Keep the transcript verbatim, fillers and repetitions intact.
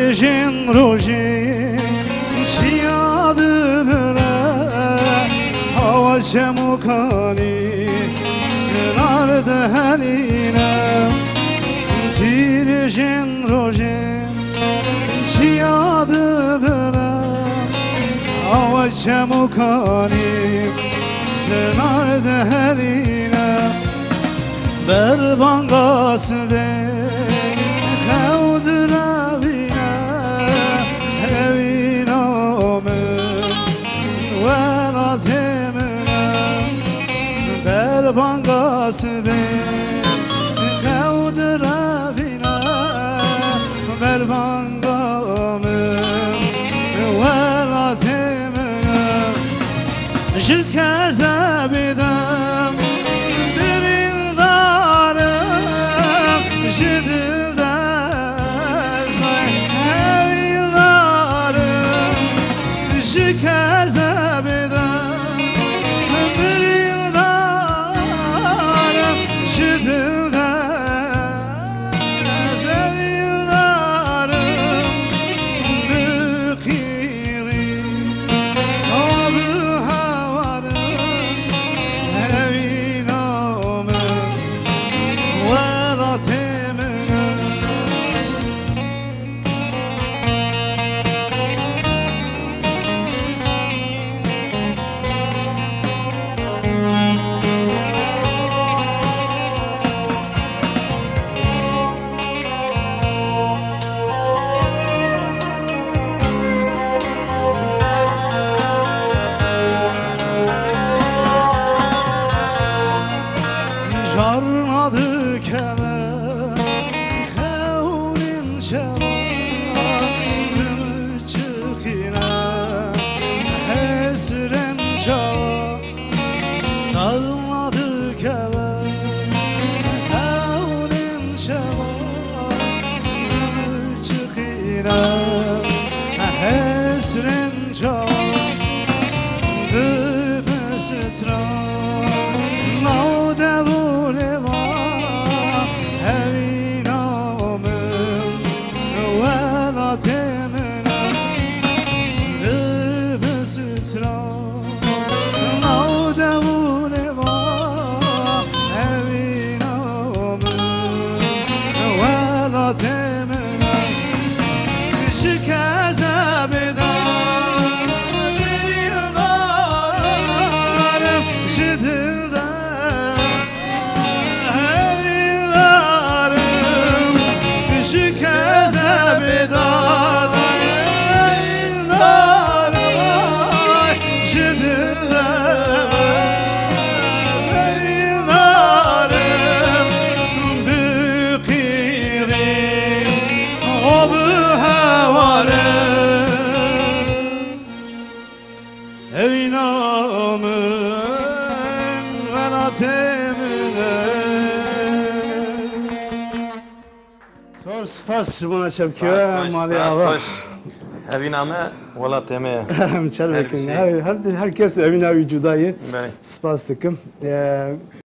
تیرجین روژین چیاده بره هوا چموکانی سنار دهنینه تیرجین روژین چیاده بره هوا چموکانی سنار دهنینه بر بانگاس به خود روینه هوینام ولات منم بر بانگاس به خود روینه بر بانگام ولات منم شکست بدم Jarnadı kemer Xevnin şevanım çıkine Hesrem çava Jarnadı kemer Xevnin şevanım çıkine Hesrem çava Dıbe stran Naudevu سپاس شما شبکه مالی آقا اوی نامه ولا تمه همچنان هر هر کس اوی ناوی جدایه سپاس دکم